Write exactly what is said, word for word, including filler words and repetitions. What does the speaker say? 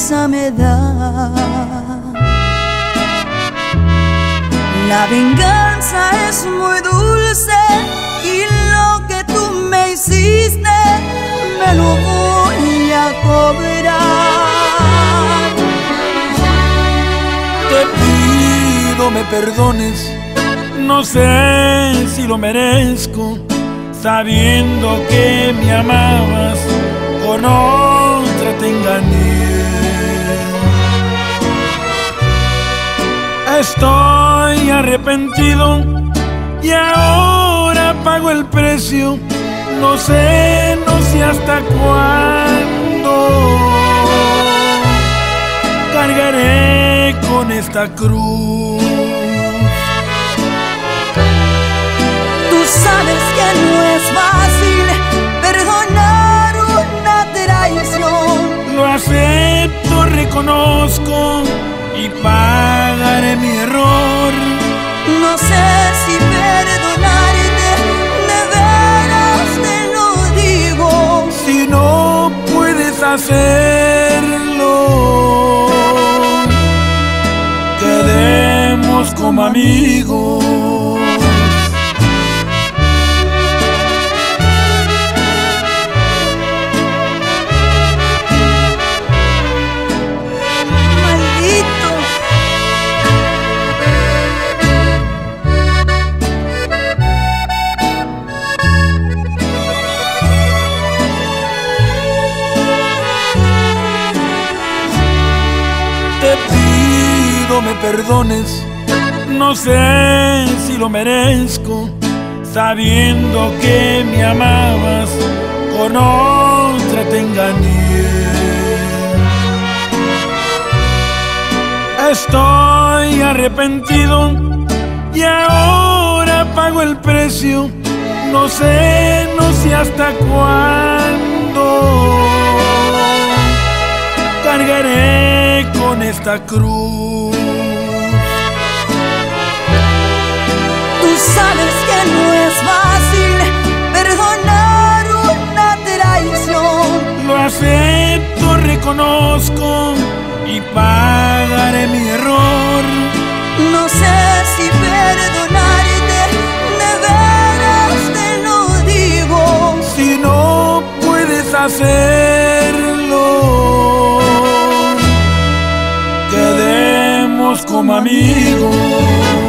vergüenza me da. La venganza es muy dulce y lo que tú me hiciste me lo voy a cobrar. Te pido me perdones, no sé si lo merezco, sabiendo que me amabas, con otra te engañé. Estoy arrepentido y ahora pago el precio. No sé, no sé hasta cuándo cargaré con esta cruz. Tú sabes que no es fácil perdonar una traición. Lo acepto, reconozco y pagaré mi error. No sé si perdonarte, de veras te lo digo. Si no puedes hacerlo, quedemos como amigos. Te pido me perdones, no sé si lo merezco, sabiendo que me amabas, con otra te engañé. Estoy arrepentido y ahora pago el precio. No sé, no sé hasta cuándo cargaré con esta cruz. Tú sabes que no es fácil perdonar una traición. Lo acepto, reconozco y pagaré mi error. No sé si perdonarte, de veras te lo digo. Si no puedes hacerlo, quedemos como amigos.